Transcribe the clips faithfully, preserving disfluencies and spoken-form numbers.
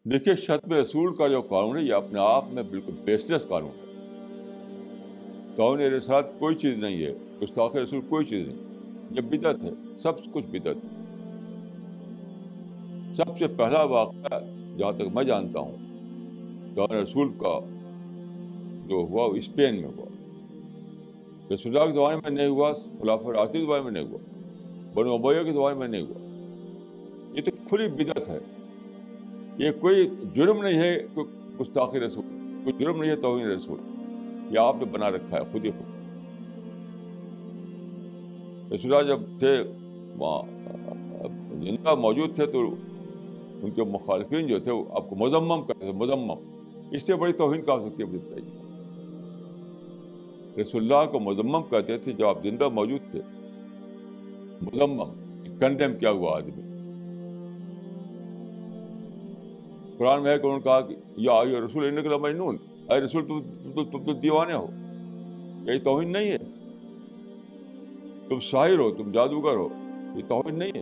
دیکھیے شتم رسول کا جو قانون ہے یہ اپنے آپ میں بالکل بیس لیس قانون ہے. توہین رسالت کوئی چیز نہیں ہے, گستاخ رسول کوئی چیز نہیں, یہ بدعت ہے, سب کچھ بدعت ہے. سب سے پہلا واقعہ جہاں تک میں جانتا ہوں توہین رسول کا جو ہوا وہ اسپین میں ہوا. رسول اللہ کے زمانے میں نہیں ہوا, خلافہ راشدین کے زمانے میں نہیں ہوا, بنو امیہ کے زمانے میں نہیں ہوا. یہ تو کھلی بدعت ہے. یہ کوئی جرم نہیں ہے کوئی گستاخی رسول, کوئی جرم نہیں ہے توہین رسول, یہ آپ نے بنا رکھا ہے خود ہی خود. رسول اللہ جب تھے وہاں زندہ موجود تھے تو ان کے مخالفین جو تھے وہ آپ کو مذمم کرتے تھے, مذمم. اس سے بڑی توہین کیا ہو سکتی ہے, بتائیے. رسول اللہ کو مذمم کہتے تھے جب آپ زندہ موجود تھے, مذمم, کنڈیم کیا ہوا آدمی. قرآن میں ہے کہ انہوں نے کہا کہ یا ایھا رسول انک لمجنون, اے رسول تم تم تو دیوانے ہو. یہی توہین نہیں ہے؟ تم شاعر ہو, تم جادوگر ہو, یہ توہین نہیں ہے؟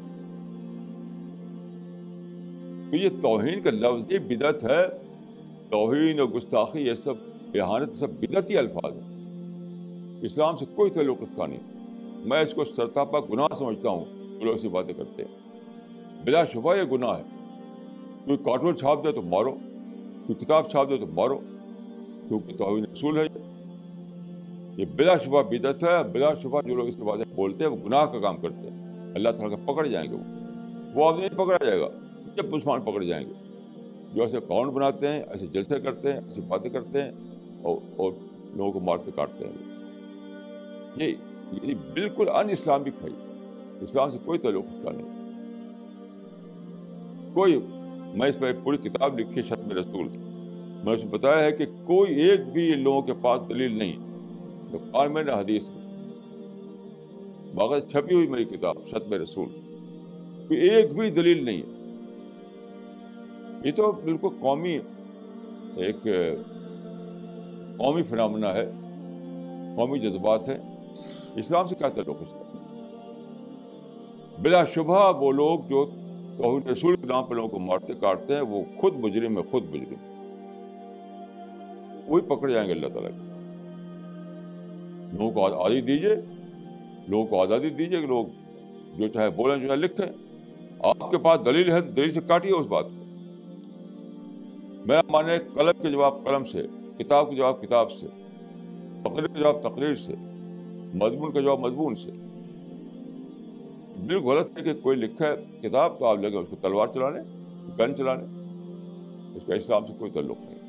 تو یہ توہین کا لفظ یہ بدعت ہے. توہین اور گستاخی یہ سب اہانت سب بدعتی الفاظ ہیں, اسلام سے کوئی تعلق اس کا نہیں. میں اس کو سرتاپا گناہ سمجھتا ہوں. جو لوگ ایسی باتیں کرتے ہیں بلا شبہ یہ گناہ ہے. کوئی کارٹون چھاپ دے تو مارو, کوئی کتاب چھاپ دے تو مارو, کیونکہ توہین رسول ہے. یہ بلا شبہ بدعت ہے. بلا شبہ جو لوگ اس کے باتیں بولتے ہیں وہ گناہ کا کام کرتے ہیں. اللہ تعالیٰ کا پکڑ جائیں گے. وہ وہ آپ نہیں پکڑا جائے گا, جب مسلمان پکڑ جائیں گے جو ایسے قانون بناتے ہیں, ایسے جلسے کرتے ہیں, ایسی باتیں کرتے ہیں اور, اور لوگوں کو مارتے کاٹتے ہیں. یہ یہ بالکل ان اسلامک ہے. اسلام سے کوئی تعلق اس کا نہیں. کوئی, میں اس پہ پوری کتاب لکھی شتم رسول, میں نے بتایا ہے کہ کوئی ایک بھی لوگوں کے پاس دلیل نہیں. قرآن میں نہ حدیث میں, باقاعدہ چھپی ہوئی میری کتاب شتم رسول, کوئی ایک بھی دلیل نہیں ہے. یہ تو بالکل قومی ایک قومی فنامنا ہے, قومی جذبات ہے. اسلام سے کیا تعلق اس کا؟ بلا شبہ وہ لوگ جو توحید رسول کے نام پہ لوگوں کو مارتے کاٹتے ہیں وہ خود مجرم ہے, خود مجرم. وہی پکڑ جائیں گے اللہ تعالیٰ کے. لوگوں کو آزادی دیجیے, لوگوں کو آزادی دیجیے کہ لوگ جو چاہے بولیں, جو چاہے لکھیں. آپ کے پاس دلیل ہے, دلیل سے کاٹیے اس بات کو. میرا ماننا ہے قلم کے جواب قلم سے, کتاب کے جواب کتاب سے, تقریر کا جواب تقریر سے, مضمون کا جواب مضمون سے. بالکل غلط ہے کہ کوئی لکھا ہے کتاب تو آپ لے کے اس کو تلوار چلانے, گن چلانے. اس کا اسلام سے کوئی تعلق نہیں.